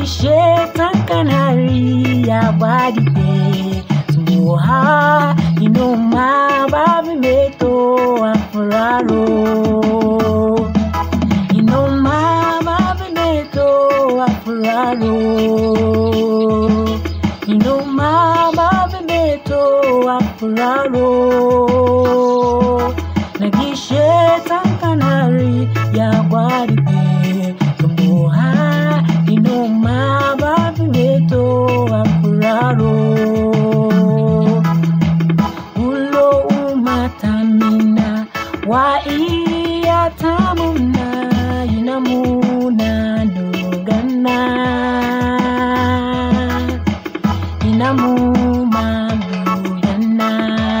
shetan kanari ya badibe Muha inoma babi meto afuraro Inoma babi meto afuraro Inoma babi meto afuraro Nagi shetan kanari ya badibe Muha inoma babi meto afuraro Wa iya tamuna inamuna nugana inamuma nugana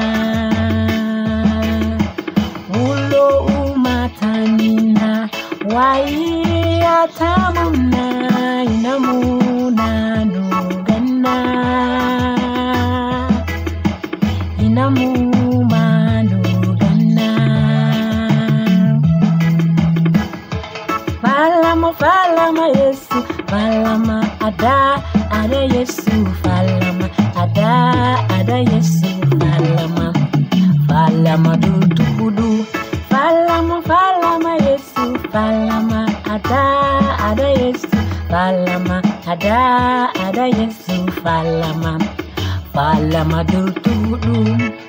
Ulo umatanina wa iya tamuna inamuna nugana inamuma Falama Yesu, falama ada Yesu, falama ada Yesu, falama dudu, falama Yesu, falama ada Yesu, falama ada Yesu, falama dudu.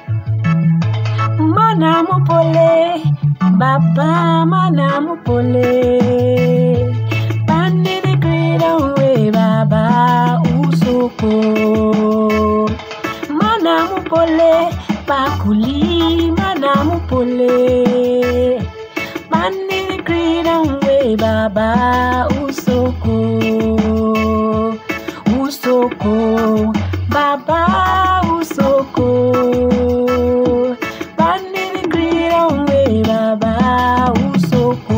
Mana mu pole, Baba mana mu pole. Baba usoko mana mu pole pakuli mana mu pole mani kridan we baba usoko baba usoko mani kridan we baba usoko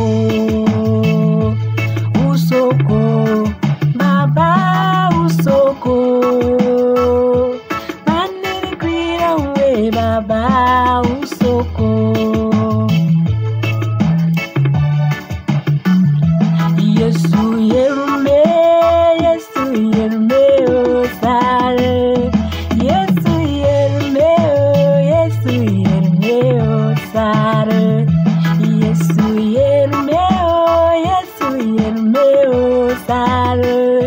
Baba usoko Manini kwira we Baba usoko Yesu yerume osare Yesu yerume osare Yesu yerume osare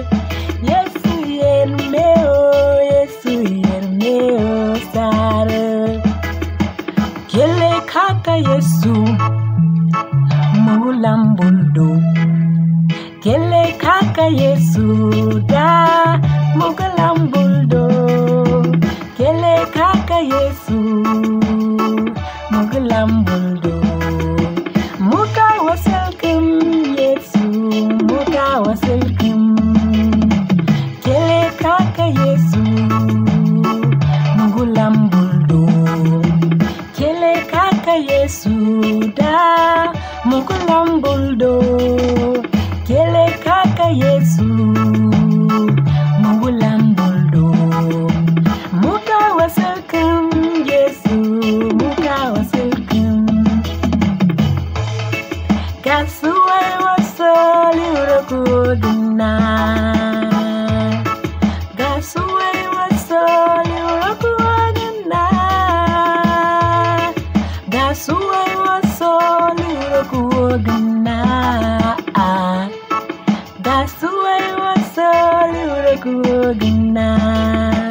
Kele kaka Yesu mulambuldo Kele kaka Yesu da mulambuldo Kele kaka Yesu mulambuldo Muka waselkim Yesu muka waselkim Kele kaka Yesu mulambuldo Kele kaka Yesu da mulambuldo Kele kaka Yesu mulambuldo Muka waselkim Yesu muka waselkim Kasuwai wasali urakudina Kasuwai wasali urakudina Kasuwai wasali urakudina Kasuwai wasali urakudina